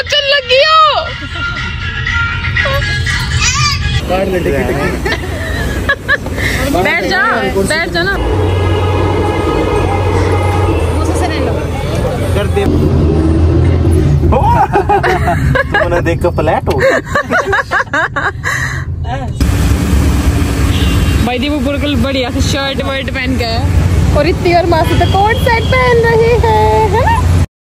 सोचने लगी हो। बैठ जा ना। तुमने देख कर फ्लैट हो भाई दी वो बिल्कुल बढ़िया से शर्ट वर्ट पहन के है और इतनी और मासी तो कोट सेट पहन रही है ना।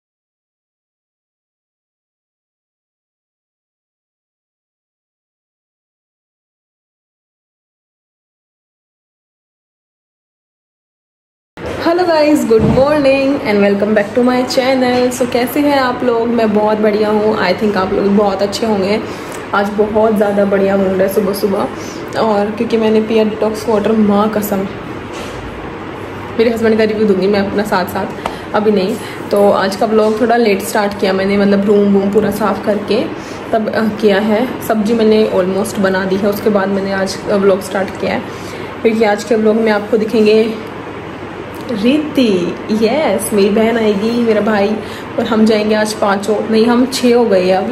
Hello guys, good morning and welcome back to my channel. So कैसे हैं आप लोग? मैं बहुत बढ़िया हूँ। आई थिंक आप लोग बहुत अच्छे होंगे। आज बहुत ज़्यादा बढ़िया मूड है सुबह सुबह, और क्योंकि मैंने पिया डिटॉक्स वाटर, माँ कसम। मेरे हस्बैंड का रिव्यू दूंगी मैं अपना साथ साथ, अभी नहीं। तो आज का व्लॉग थोड़ा लेट स्टार्ट किया मैंने, मतलब रूम वूम पूरा साफ़ करके तब किया है। सब्जी मैंने ऑलमोस्ट बना दी है, उसके बाद मैंने आज व्लॉग स्टार्ट किया है, क्योंकि आज के व्लॉग में आपको दिखेंगे रीति, यस मेरी बहन आएगी, मेरा भाई, और हम जाएंगे आज 5 नहीं हम 6 हो गए हैं अभी।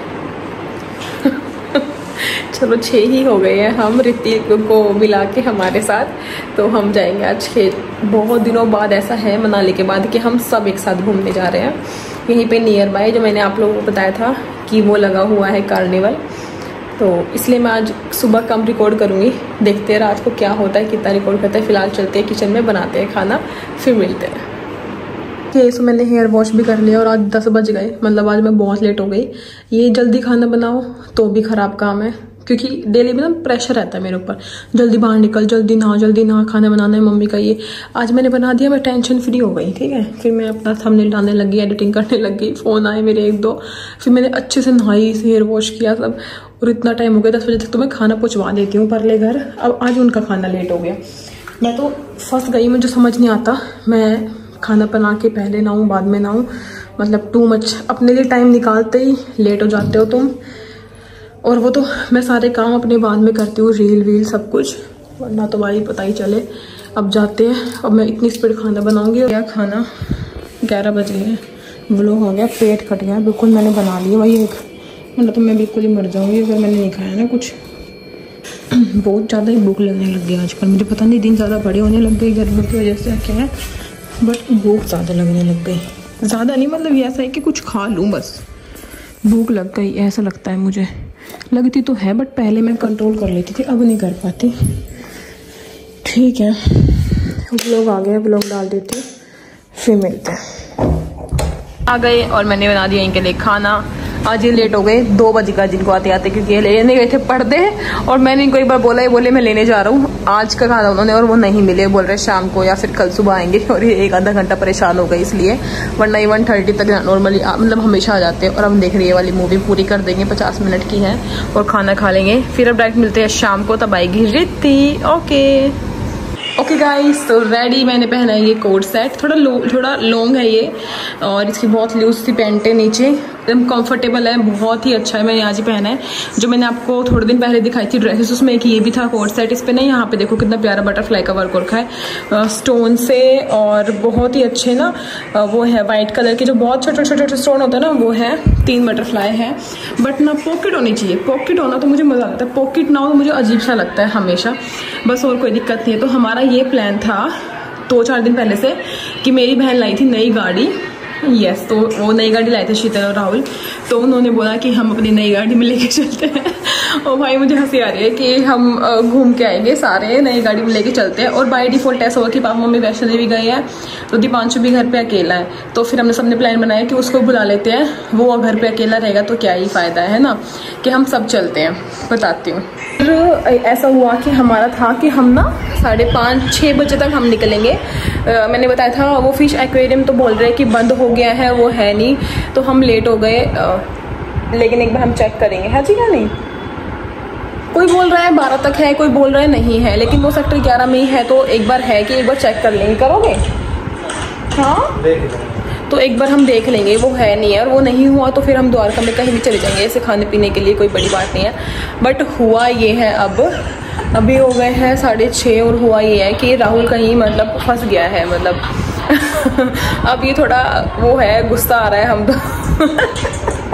चलो 6 ही हो गए हैं हम, रीति को मिला के हमारे साथ। तो हम जाएंगे आज खेत। बहुत दिनों बाद ऐसा है मनाली के बाद कि हम सब एक साथ घूमने जा रहे हैं। यहीं पे नियर बाय, जो मैंने आप लोगों को बताया था कि वो लगा हुआ है कार्निवल, तो इसलिए मैं आज सुबह कम रिकॉर्ड करूँगी। देखते हैं रात को क्या होता है, कितना रिकॉर्ड करते हैं। फिलहाल चलते हैं किचन में, बनाते हैं खाना, फिर मिलते हैं। ये सो मैंने हेयर वॉश भी कर लिया और आज 10 बज गए, मतलब आज मैं बहुत लेट हो गई। ये जल्दी खाना बनाओ तो भी ख़राब काम है, क्योंकि डेली में ना प्रेशर रहता है मेरे ऊपर, जल्दी बाहर निकल, जल्दी नहा, खाना बनाना है मम्मी का। ये आज मैंने बना दिया, मैं टेंशन फ्री हो गई। ठीक है, फिर मैं अपना थंबनेल डालने लगी, एडिटिंग करने लगी, फ़ोन आए मेरे 1-2, फिर मैंने अच्छे से नहाई, हेयर वॉश किया सब, और इतना टाइम हो गया 10 बजे तक। तो मैं खाना पहुँचवा देती हूँ परले घर। अब आज उनका खाना लेट हो गया, मैं तो फंस गई, मुझे समझ नहीं आता मैं खाना बना के पहले नहाऊँ बाद में नहाऊँ, मतलब टू मच। अपने लिए टाइम निकालते ही लेट हो जाते हो तुम, और वो तो मैं सारे काम अपने बाद में करती हूँ, रील वील सब कुछ, वरना तो भाई पता ही चले। अब जाते हैं, अब मैं इतनी स्पीड खाना बनाऊंगी। क्या खाना 11 बजे है, व्लॉग हो गया, पेट कट गया बिल्कुल। मैंने बना लिया वही एक, मतलब तो मैं बिल्कुल ही मर जाऊंगी अगर मैंने नहीं खाया ना कुछ। बहुत ज़्यादा ही भूख लगने लग गई आजकल, मुझे पता नहीं, दिन ज़्यादा बड़े होने लग गई गर्मी की वजह से क्या है, बट भूख ज़्यादा लगने लग गई। ज़्यादा नहीं, मतलब ये ऐसा है कि कुछ खा लूँ बस, भूख लग गई ऐसा लगता है मुझे। लगती तो है बट पहले मैं कंट्रोल कर लेती थी, अब नहीं कर पाती। ठीक है, व्लॉग आ गया, व्लॉग डाल देती, फिर मिलते हैं। आ गए और मैंने बना दिया इनके लिए खाना। आज ये लेट हो गए, 2 बज गए जिनको आते आते, क्योंकि ये लेने गए थे पर्दे, और मैंने इनको एक बार बोला, ये बोले मैं लेने जा रहा हूँ आज का खाना उन्होंने, और वो नहीं मिले, बोल रहे शाम को या फिर कल सुबह आएंगे। और ये 1 आधा घंटा परेशान हो गई इसलिए, वरना ये 1:30 तक नॉर्मली मतलब हमेशा आ जाते हैं। और हम देख रही है वाली मूवी पूरी कर देंगे, 50 मिनट की है, और खाना खा लेंगे, फिर अब डायरेक्ट मिलते हैं शाम को, तब आएगी रीति। ओके गाइस, तो रेडी मैंने पहना है ये कोट सेट, थोड़ा लॉन्ग है ये, और इसकी बहुत लूज सी पैंट है, नीचे एकदम कंफर्टेबल है, बहुत ही अच्छा है। मैंने आज ही पहना है, जो मैंने आपको थोड़े दिन पहले दिखाई थी ड्रेसेस, उसमें एक ये भी था कोट सेट। इस पे ना यहाँ पे देखो कितना प्यारा बटरफ्लाई का वर्क रखा है स्टोन से, और बहुत ही अच्छे ना वो है वाइट कलर के, जो बहुत छोटे छोटे स्टोन होते हैं ना, वो है 3 बटरफ्लाई है। बट ना पॉकेट होनी चाहिए, पॉकेट होना तो मुझे मजा आता है, पॉकेट ना हो तो मुझे अजीब सा लगता है हमेशा, बस और कोई दिक्कत नहीं है। तो हमारा ये प्लान था 2-4 दिन पहले से, कि मेरी बहन लाई थी नई गाड़ी, यस, तो वो नई गाड़ी लाए थे शीतल और राहुल, तो उन्होंने बोला कि हम अपनी नई गाड़ी में लेके चलते हैं। और भाई मुझे हंसी आ रही है कि हम घूम के आएंगे सारे, नई गाड़ी में लेके चलते हैं। और बाय डिफॉल्ट ऐसा हुआ कि पापा मम्मी वैष्णो देवी गए हैं, तो दीपांशु भी घर पे अकेला है, तो फिर हमने सबने प्लान बनाया कि उसको बुला लेते हैं, वो घर पे अकेला रहेगा तो क्या ही फायदा है ना, कि हम सब चलते हैं। बताती हूँ, फिर ऐसा हुआ कि हमारा था कि हम ना 5:30-6 बजे तक हम निकलेंगे। मैंने बताया था वो फिश एक्वेरियम तो बोल रहे हैं कि बंद हो गया है, वो है नहीं, तो हम लेट हो गए, लेकिन एक बार हम चेक करेंगे है जी या नहीं। कोई बोल रहा है 12 तक है, कोई बोल रहा है नहीं है, लेकिन वो सेक्टर 11 में ही है, तो एक बार है कि एक बार चेक कर लेंगे। करोगे? हाँ, तो एक बार हम देख लेंगे, वो है नहीं है, और वो नहीं हुआ तो फिर हम द्वारका में कहीं भी चले जाएंगे, ऐसे खाने पीने के लिए, कोई बड़ी बात नहीं है। बट हुआ ये है, अभी हो गए हैं 6:30, और हुआ ये है कि राहुल कहीं मतलब फंस गया है, मतलब अब ये थोड़ा वो है, गुस्सा आ रहा है हम तो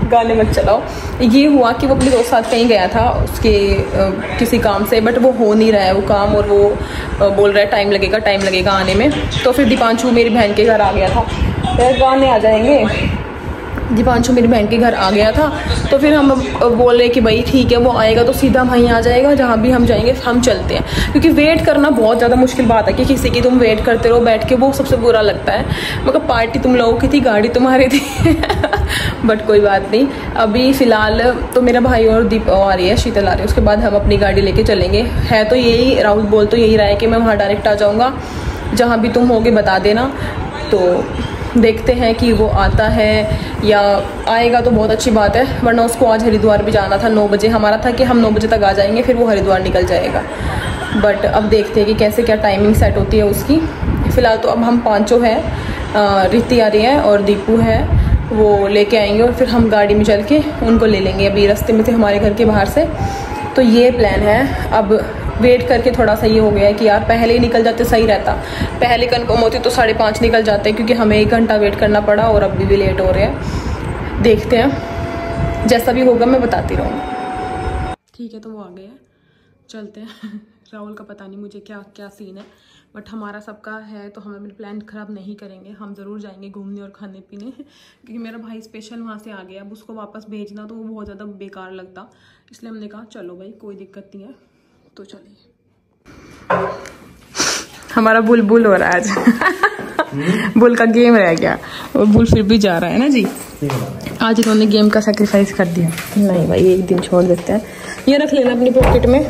गाने मत चलाओ। ये हुआ कि वो अपने दोस्त साथ कहीं गया था उसके किसी काम से, बट वो हो नहीं रहा है वो काम, और वो बोल रहा है टाइम लगेगा आने में। तो फिर दीपांशु मेरी बहन के घर आ गया था, फिर गाने आ जाएंगे। दीपांशु मेरी बहन के घर आ गया था, तो फिर हम बोल रहे कि भाई ठीक है, वो आएगा तो सीधा वहीं आ जाएगा, जहाँ भी हम जाएंगे हम चलते हैं। क्योंकि वेट करना बहुत ज़्यादा मुश्किल बात है कि किसी की तुम वेट करते रहो बैठ के, वो सबसे बुरा लगता है। मगर पार्टी तुम लोगों की थी, गाड़ी तुम्हारी थी बट कोई बात नहीं। अभी फ़िलहाल तो मेरा भाई और दीप आ रही है, शीतल आ रही है, उसके बाद हम अपनी गाड़ी लेके चलेंगे। है तो यही, राहुल बोल तो यही रहा है कि मैं वहाँ डायरेक्ट आ जाऊँगा, जहाँ भी तुम होगे बता देना। तो देखते हैं कि वो आता है या आएगा तो बहुत अच्छी बात है, वरना उसको आज हरिद्वार भी जाना था 9 बजे। हमारा था कि हम 9 बजे तक आ जाएंगे, फिर वो हरिद्वार निकल जाएगा। बट अब देखते हैं कि कैसे क्या टाइमिंग सेट होती है उसकी। फ़िलहाल तो अब हम पांचों हैं, रिति आ रही है और दीपू है, वो लेके आएंगे और फिर हम गाड़ी में चल के उनको ले लेंगे। अभी रास्ते में थे हमारे घर के बाहर से, तो ये प्लान है। अब वेट करके थोड़ा सा ये हो गया है कि यार पहले ही निकल जाते सही रहता, पहले कन्फर्म होती तो 5:30 निकल जाते, क्योंकि हमें 1 घंटा वेट करना पड़ा और अभी भी लेट हो रहे हैं। देखते हैं, जैसा भी होगा मैं बताती रहूँगी। ठीक है, तो वो आ गए हैं, चलते हैं। राहुल का पता नहीं मुझे क्या क्या सीन है, बट हमारा सबका है तो हम अपने प्लान ख़राब नहीं करेंगे। हम ज़रूर जाएंगे घूमने और खाने पीने, क्योंकि मेरा भाई स्पेशल वहाँ से आ गया। अब उसको वापस भेजना तो वो बहुत ज़्यादा बेकार लगता, इसलिए हमने कहा चलो भाई कोई दिक्कत नहीं है, तो चलिए। हमारा बुलबुल हो रहा है आज बुल का गेम रह गया, और बुल फिर भी जा रहा है ना जी। आज इन्होंने गेम का सैक्रिफाइस कर दिया। नहीं भाई, एक दिन छोड़ देते हैं। ये रख लेना अपनी पॉकेट में,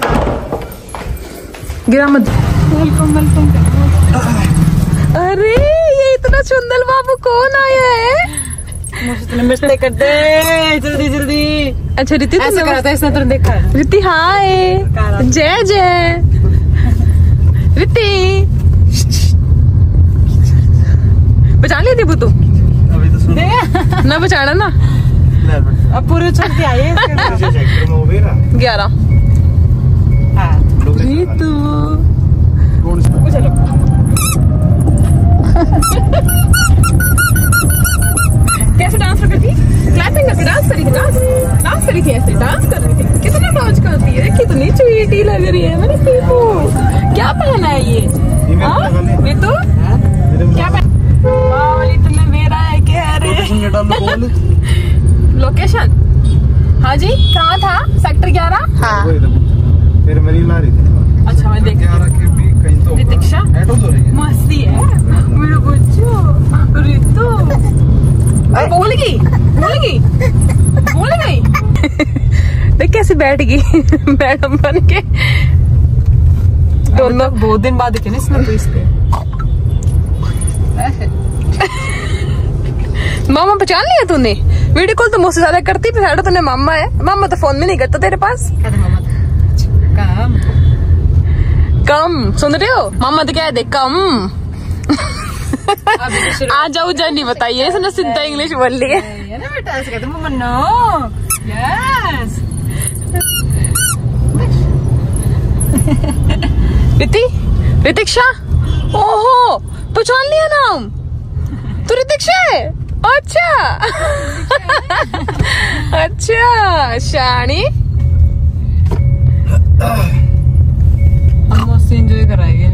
गिरा मत। Welcome welcome. अरे ये इतना सुंदर बाबू कौन आया है? नमस्ते कर दे जल्दी जल्दी। अच्छा रिति ऐसे करा था, इसने तो देखा है। रिति हाय, जय जय रिति। पहचान ली थी वो तो? अभी तो सुन ना पहचाना ना, अब पूरे छोड़ के आए 11। रितु कैसे डांस करती थी? क्लैपिंग करके डांस करी थी, डांस करी थी, ऐसे डांस कर रही थी। कितना डांस करती है, कितनी चुईटी लग रही है मेरी पीपू। क्या पहना है ये? रितु क्या पहना? इतना मेरा है क्या? लोकेशन? हाँ जी, कहाँ था? सेक्टर 11। हाँ फिर मेरी ला रही थी। अच्छा मैं देख रितिक्षा मस्ती है मेरे बच्चों। रितु बोल गई देख कैसे बैठ गई मैडम बन के। दोनों बहुत दिन बाद दिखे ना इसमें तो इसके। मामा पहचान लिया तूने? वीडियो कॉल तो मुझसे ज्यादा करती, फिर तूने मामा है। मामा तो फोन में नहीं करता तेरे पास। कम सुन रहे हो? मामा तो क्या दे कम। आ जाओ जा नहीं बताइए, इसने सीधा इंग्लिश बोल ली है ना बेटा। ऐसे कहते मम्मा नो यस। रितिक्षा, ओहो पहचान लिया नाम तो? रितिक्षा है? अच्छा अच्छा शानी। हम मस्त एंजॉय कराएंगे।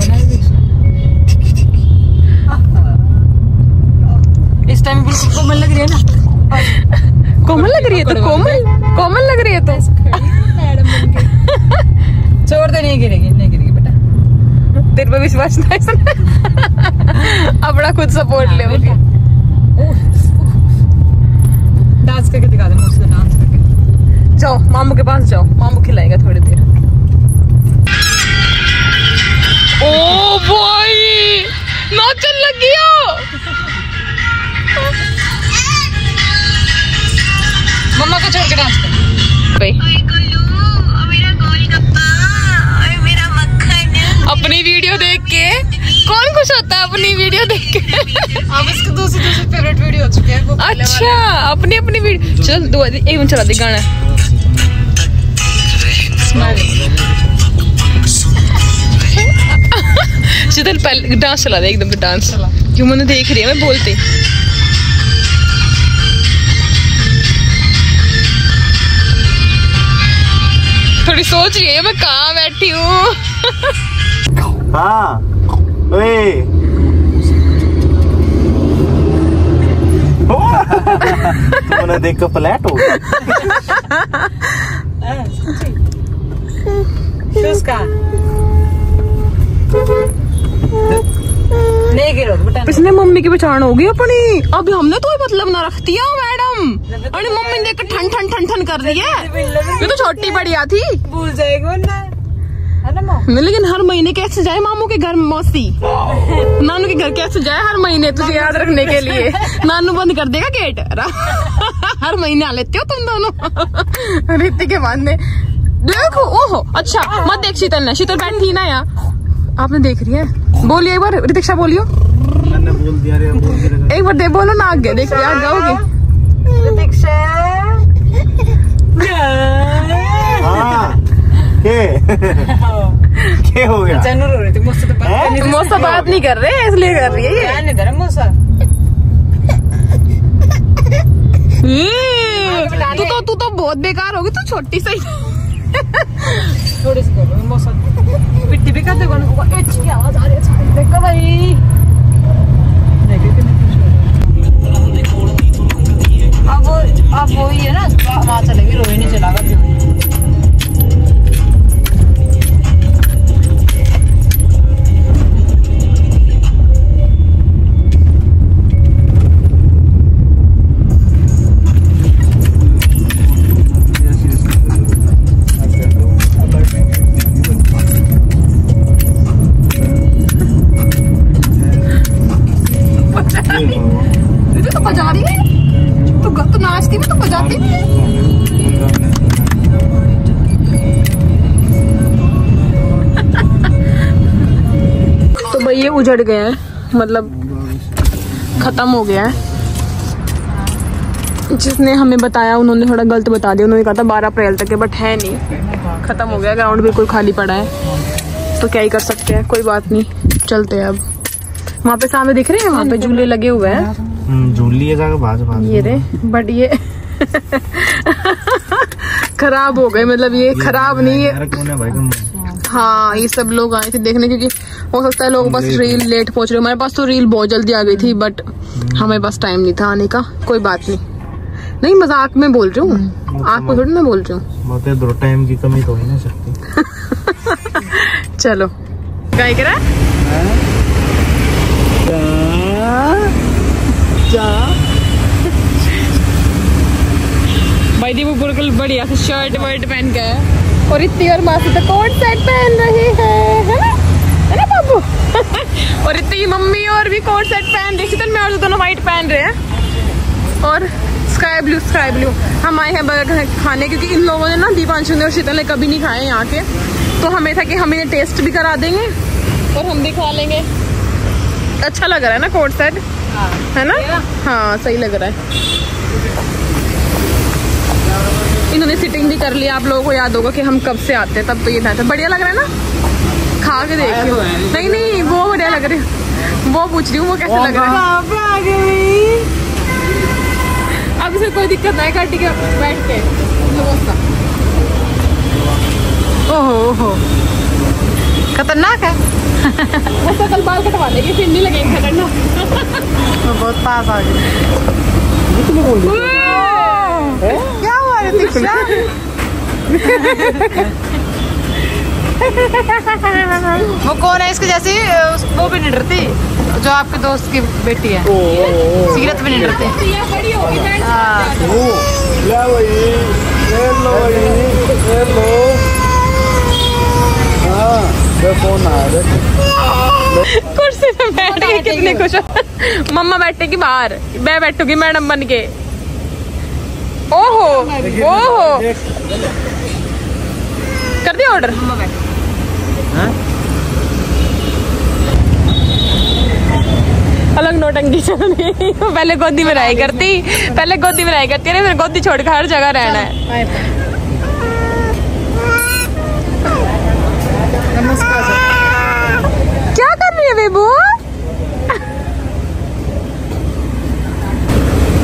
इस टाइम बिल्कुल कोमल लग रही है ना। कोमल लग रही है तो कोमल लग रही है तो छोड़ दे, नहीं गिरेगी बेटा। तेरे पे विश्वास नहीं अपना खुद सपोर्ट ले। डांस करके दिखा दे मुझसे, डांस करके। जाओ मामू के पास जाओ, मामू खिलाएगा थोड़ी देर। ओ भाई नाचन लगी हो। मम्मा को छोड़ के डांस कर भाई। अपनी वीडियो देख के कौन खुश होता है? अपनी वीडियो देख के। अब इसके दूसरी फेवरेट वीडियो हो चुके हैं वो। अच्छा अपनी वीडियो। चल दो एक मिनट चला दे गाना। शीतल पहले डांस चला दे एकदम, डांस क्यों? मैंने देख रही है मैं बोलते। थोड़ी सोच रही है मैं कहाँ बैठी हूँ। हाँ तुमने देख कर फ्लैट हो शूज का ले गिरो बेटा। इसने मम्मी की पहचान होगी अपनी। अभी हमने तो मतलब ना रख दिया मैडम। अरे मम्मी ने देख ठन ठन ठन ठन कर दी है। ये तो छोटी बढ़िया थी। भूल जाएगा ना लेकिन हर महीने कैसे जाए मामू के घर मौसी नानू के घर कैसे जाए हर महीने तुझे याद रखने के लिए। नानू बंद कर देगा गेट। हर महीने आ लेते हो तुम दोनों। रीति के बाद ने देखो। ओहो अच्छा मत देख शीतल ने। शीतल बैठी ना यहाँ आपने देख रही है। बोलिए एक बार रितिक्षा बोलियो। मैंने बोल दिया रे, बोल दिया। एक बार दे बोलो ना आगे देख आगे जाओगी। रितिक्षा हाँ क्या हो गया? जानवर हो रही थी मुझसे तो बात नहीं। मौसा बात नहीं कर रहे इसलिए कर रही है ये। नहीं दे रहा मौसा। तू तो बहुत बेकार होगी। तू छोटी सी थोड़ी सी करो मौसा। पिट्टी भी कर दे की आवाज आ रही है। देखो भाई अब वो ही है ना वहाँ चलेगी। रोई नहीं चलागा तो बजा रही है। तो नाचती में तो बजाती भी है। तो भाई ये उजड़ गए हैं मतलब खत्म हो गया है। जिसने हमें बताया उन्होंने थोड़ा गलत बता दिया। उन्होंने कहा था 12 अप्रैल तक है बट है नहीं। खत्म हो गया। ग्राउंड बिल्कुल खाली पड़ा है तो क्या ही कर सकते हैं। कोई बात नहीं चलते हैं अब। वहाँ पे सामने दिख रहे हैं वहाँ पे झूले लगे हुए हैं। झूली है ये रे बट ये खराब हो गए। मतलब ये खराब नहीं है। हाँ ये सब लोग आए थे देखने क्योंकि हो सकता है लोग बस रील लेट पहुंच रहे। हमारे पास तो रील बहुत जल्दी आ गई थी बट हमारे पास टाइम नहीं था आने का। कोई बात नहीं मजाक में बोल रही हूँ। आपको थोड़ी ना बोल रही हूँ। दो टाइम की कमी तो हो ही नहीं सकती। चलो क्या करा भाई दी वो बिल्कुल बढ़िया से शर्ट वर्ट पहन के है। और इतनी और मासी तो कोट सेट पहन रही है ना बाबू। और इतनी मम्मी और भी कोट सेट पहन रही। शीतल मैं और दोनों व्हाइट पहन रहे हैं और स्काई ब्लू। हम आए हैं बर्गर खाने क्योंकि इन लोगों ने ना दीपांशु ने और शीतल ने कभी नहीं खाए यहाँ के। तो हमें था कि हम इन्हें टेस्ट भी करा देंगे और हम भी खा लेंगे। अच्छा लग रहा है ना कोट सेट है ना। हाँ सही लग रहा है। इन्होंने सिटिंग भी कर लिया। आप लोगों को याद होगा कि हम कब से आते हैं तब तो ये था। बढ़िया लग रहा है ना। खा के देखियो। नहीं वो बढ़िया लग रही है। वो पूछ रही हूँ वो कैसे लग रहा है। अब इसे कोई दिक्कत नहीं काट के बैठ के। ओहो खतरनाक है। ऐसा कल बाल कटवा लेंगे फिर नहीं लगेंगे खतरनाक। तो बहुत पास आ गई। क्या हुआ रितिक्षा? वो कौन है इसके जैसी? वो भी नहीं डरती जो आपके दोस्त की बेटी है। सीरत भी नहीं डरती। कुर्सी पे बैठ के कितने खुश हो। मम्मा बैठेगी बाहर मैं बैठूंगी मैडम बन के। ओहो कर दिया ऑर्डर। अलग नोटंकी चल रही। पहले गोदी में रहा करती है फिर गोदी छोड़ कर हर जगह रहना है। क्या कर रही है बेबू?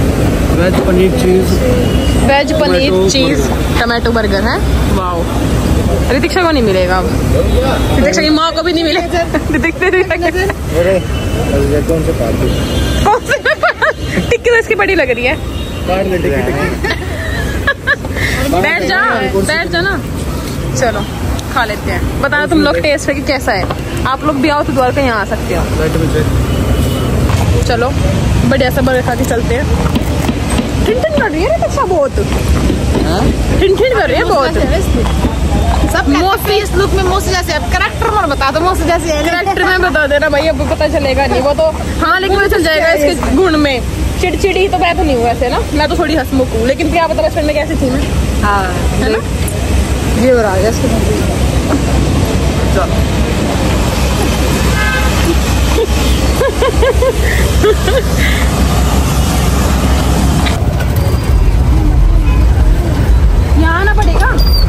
Veg paneer cheese tomato burger है। वाओ ऋतिक्षा को नहीं मिलेगा अब, ऋतिक्षा की माँ को भी नहीं मिलेगा। टिक्की तो इसकी बड़ी लग रही है। बैठ जा ना। चलो खा लेते हैं। बताना तुम लोग टेस्ट है कि कैसा है। आप लोग भी आओ तो द्वारका यहाँ आ सकते हो। चलो बढ़िया सा बर्गर खा के चलते हैं। ठिन कर रही है ऋतिक्षा बहुत, ठिन कर रही है बहुत। सब फेस लुक में मौसी जैसे, अब कैरेक्टर में बता दो मौसी जैसे है। कैरेक्टर में बता देना भाई, अब पता चलेगा नहीं वो तो। हाँ लेकिन पता चल जाएगा इसके गुण में। चिड़चिड़ी तो मैं तो नहीं हूँ वैसे ना, मैं तो थोड़ी हंसमुख हूँ, लेकिन क्या पता बचपन में कैसी थी मैं। हाँ है ना, ये हो रहा है इसके। यहाँ आना पड़ेगा।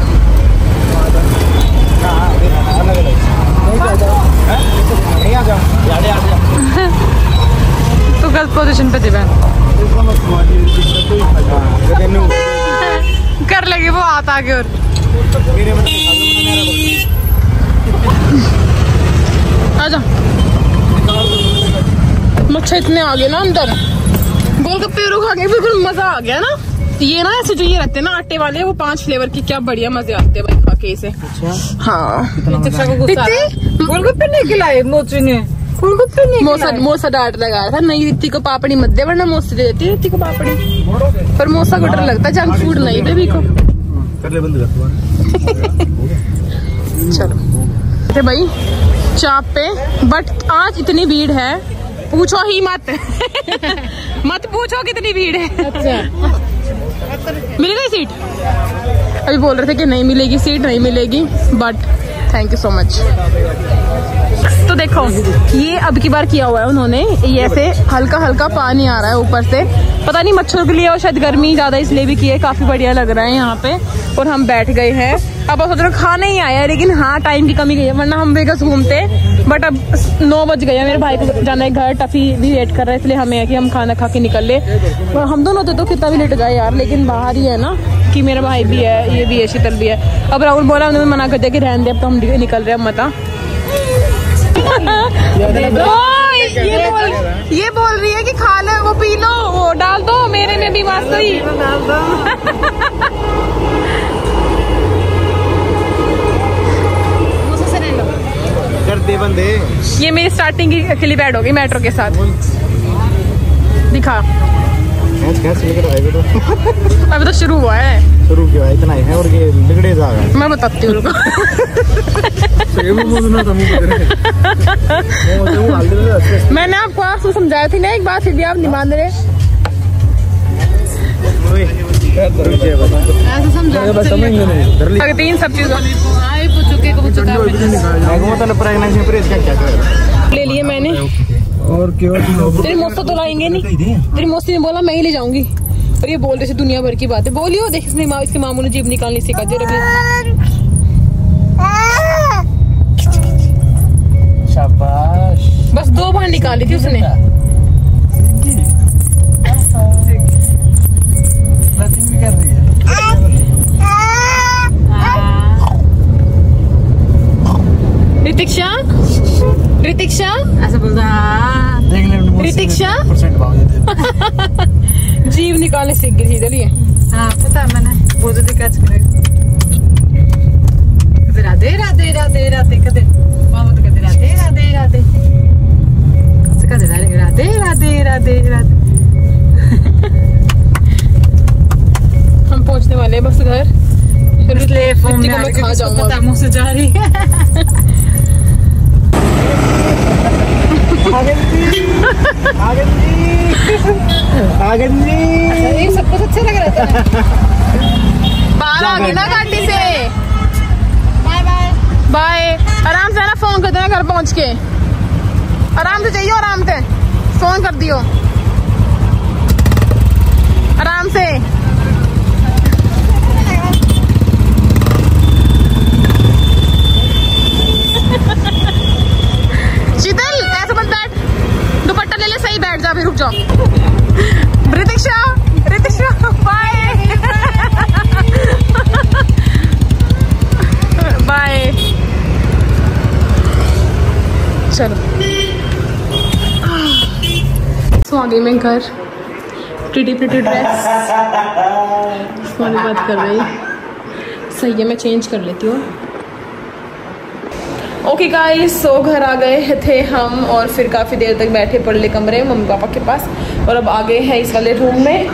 तो गलत पोजीशन पे थी बहन। कर लगी वो हाथ आगे और आजा। मच्छर इतने आ गए ना अंदर, गोलगप्पे खा के बिल्कुल मजा आ गया ना। ये ना ऐसे जो ये रहते हैं ना आटे वाले, वो 5 फ्लेवर की, क्या बढ़िया मजे आते हैं भाई खा के इसे। हाँ गोलगप्पे नहीं खिलाए मोची ने, मोसा डांट लगाया था, नहीं रित्ती को पापड़ी मत दे वरना मोसी दे देती रित्ती को पापड़ी। पर मोसा को डर लगता है, जंक फूड नहीं बेबी को। चलो भाई चाप पे, बट आज इतनी भीड़ है पूछो ही मत। मत पूछो कितनी भीड़ है। अच्छा मिलेगी सीट? अभी बोल रहे थे कि नहीं मिलेगी सीट, नहीं मिलेगी, but thank you so much. तो देखो ये अब की बार किया हुआ है उन्होंने, ये ऐसे हल्का हल्का पानी आ रहा है ऊपर से, पता नहीं मच्छरों के लिए और शायद गर्मी ज्यादा इसलिए भी की है। काफी बढ़िया लग रहा है यहाँ पे। और हम बैठ गए हैं, अब सोच रहे खाना ही आया है, लेकिन हाँ टाइम की कमी गई है, वरना हम वेगस घूमते। बट अब 9 बज गए, मेरे भाई को जाना है घर, टफी भी वेट कर रहा है, इसलिए हमें है कि हम खाना खा के निकल ले। हम दोनों तो कितना भी लेट गए यार, लेकिन बाहर ही है ना कि मेरा भाई भी है, ये भी है, शीतल भी है। अब राहुल बोला, उन्होंने मना कर दिया कि रहने दे, अब तो हम निकल रहे हैं मता। ये बोल रही है कि खा लो, वो पी लो, वो डाल दो मेरे में भी वास्तवी। करते बंदे। ये मेरी स्टार्टिंग की अकेली बैड हो गई मेट्रो के साथ। दिखा अभी तो शुरू हुआ है, शुरू किया इतना ही है और ये बिगड़े जा रहा है। मैं बताती हूँ उनको। मैंने आपको आपको समझाया थी ना एक बात, फिर भी आप नहीं मान रहे। तीन सब चीजों ले लिए मैंने, और तेरी मौसा तो लाएंगे नहीं। तेरी मौसी ने बोला मैं ही ले जाऊंगी, और ये बोल रहे थे दुनिया भर की बातें। बोलियो देख, इसके मामू ने जीभ निकालनी सीखा। शाबाश, बस 2 बार निकाली थी उसने। ऋतिक्षा, ऋतिक्षा ऐसा बोलता है। ऋतिक्षा जीव निकालने सीख गई थी। चलिए हाँ पता है, मैंने बहुत दिक्कत राधे राधे राधे राधे कदे मामा तो कहते राधे राधे राधे राधे राधे राधे राधे। हम पहुंचने वाले बस घर, इसलिए मैं खा जाऊंगा, मुंह से जा रही है। ये सब कुछ अच्छा लग रहा था। बाहर आ गए ना गाड़ी से। Bye bye bye. आराम से ना फोन कर देना घर पहुंच के, आराम से चाहिए, आराम से फोन कर दियो आराम से। शीतल ऐसे मत बैठ, दुपट्टा ले ले, सही बैठ जा, अभी रुक जाओ। ऋतिक्षा, ऋतिक्षा बाय। चलो तो आ गई मैं घर। प्रिटी ड्रेस बात कर रही सही है, मैं चेंज कर लेती हूँ। ओके गाइस, सो घर आ गए थे हम और फिर काफ़ी देर तक बैठे पड़े कमरे में मम्मी पापा के पास और अब आ गए हैं इस वाले रूम में।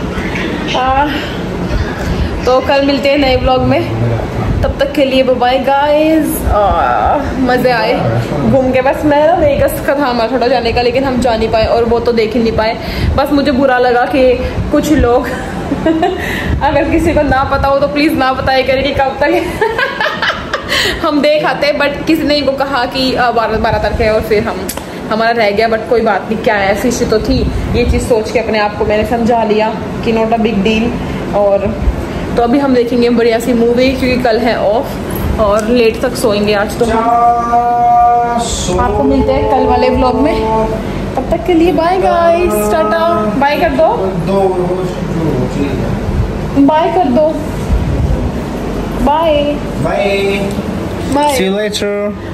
तो कल मिलते हैं नए ब्लॉग में, तब तक के लिए बाय गाइस। मज़े आए घूम के। बस मैं ना वेगस का था हमारा थोड़ा जाने का, लेकिन हम जा नहीं पाए और वो तो देख ही नहीं पाए। बस मुझे बुरा लगा कि कुछ लोग अगर किसी को ना पता हो तो प्लीज़ ना बताए करें कि कब तक हम देख आते, बट किसी ने को कहा कि 12 तारीख है और फिर हमारा रह गया। बट कोई बात नहीं, क्या है, फिश तो थी। ये चीज़ सोच के अपने आप को मैंने समझा लिया कि नॉट अ बिग डील। और तो अभी हम देखेंगे बढ़िया सी मूवी, क्योंकि कल है ऑफ और लेट तक सोएंगे आज। तो आपको मिलते हैं कल वाले व्लॉग में, तब तक के लिए बाय गाइस, टाटा। बाय कर दो, बाय कर दो, bye bye, bye. see you later।